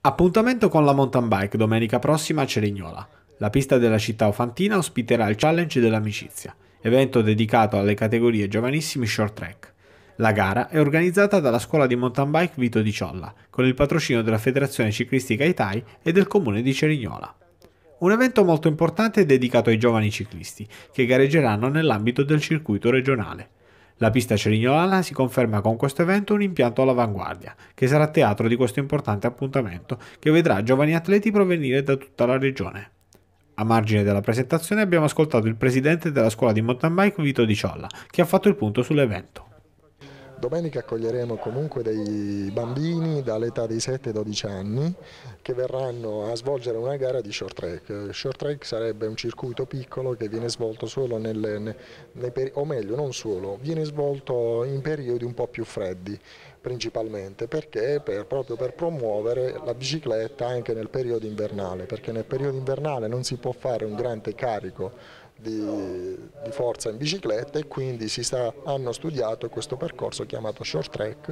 Appuntamento con la mountain bike domenica prossima a Cerignola. La pista della città ofantina ospiterà il Challenge dell'Amicizia, evento dedicato alle categorie giovanissimi short track. La gara è organizzata dalla scuola di mountain bike Vito di Ciolla, con il patrocinio della Federazione Ciclistica Itai e del comune di Cerignola. Un evento molto importante dedicato ai giovani ciclisti, che gareggeranno nell'ambito del circuito regionale. La pista cerignolana si conferma con questo evento un impianto all'avanguardia, che sarà teatro di questo importante appuntamento, che vedrà giovani atleti provenire da tutta la regione. A margine della presentazione abbiamo ascoltato il presidente della scuola di mountain bike Vito Di Ciolla, che ha fatto il punto sull'evento. Domenica accoglieremo comunque dei bambini dall'età di 7-12 anni che verranno a svolgere una gara di short track. Short track sarebbe un circuito piccolo che viene svolto solo o meglio non solo, viene svolto in periodi un po' più freddi principalmente perché proprio per promuovere la bicicletta anche nel periodo invernale, perché nel periodo invernale non si può fare un grande carico di forza in bicicletta e quindi hanno studiato questo percorso chiamato short track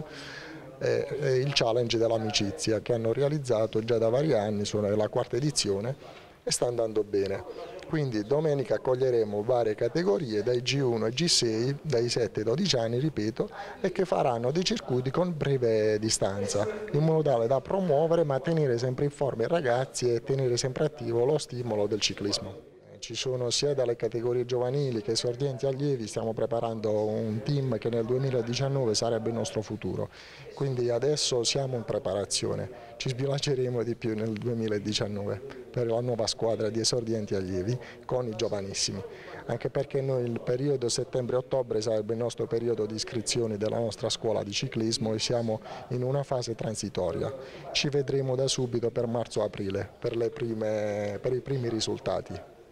e il challenge dell'amicizia che hanno realizzato già da vari anni, sono nella quarta edizione e sta andando bene. Quindi domenica accoglieremo varie categorie dai G1 ai G6, dai 7 ai 12 anni, ripeto, e che faranno dei circuiti con breve distanza, in modo tale da promuovere ma tenere sempre in forma i ragazzi e tenere sempre attivo lo stimolo del ciclismo. Ci sono sia dalle categorie giovanili che esordienti allievi, stiamo preparando un team che nel 2019 sarebbe il nostro futuro, quindi adesso siamo in preparazione, ci sbilanceremo di più nel 2019 per la nuova squadra di esordienti allievi con i giovanissimi, anche perché noi il periodo settembre-ottobre sarebbe il nostro periodo di iscrizioni della nostra scuola di ciclismo e siamo in una fase transitoria, ci vedremo da subito per marzo-aprile per i primi risultati.